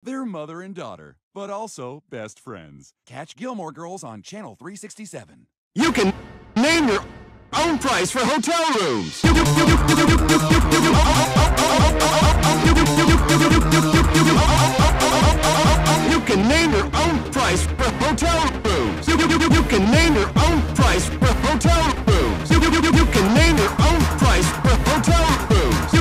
They're mother and daughter, but also best friends. Catch Gilmore Girls on Channel 367. You can name your own price for hotel rooms. You can name your own price for hotel rooms. You can name your own price for hotel rooms. You can name your own price for hotel rooms.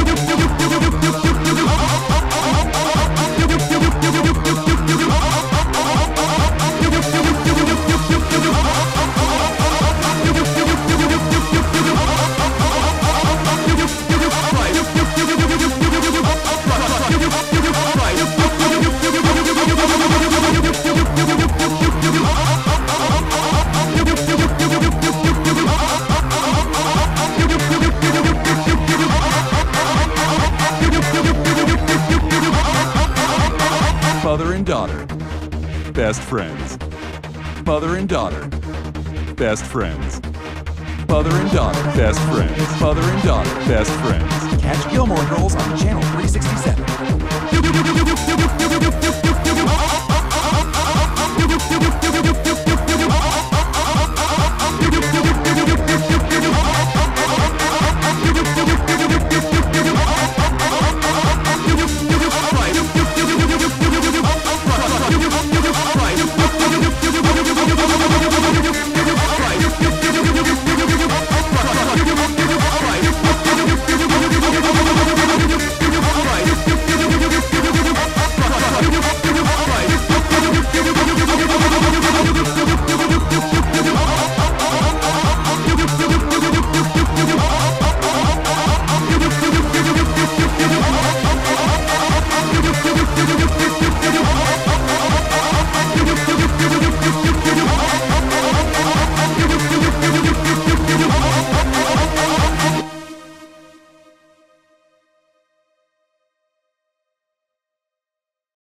Mother and daughter, best friends. Mother and daughter, best friends. Mother and daughter, best friends. Mother and daughter, best friends. Catch Gilmore Girls on Channel 367.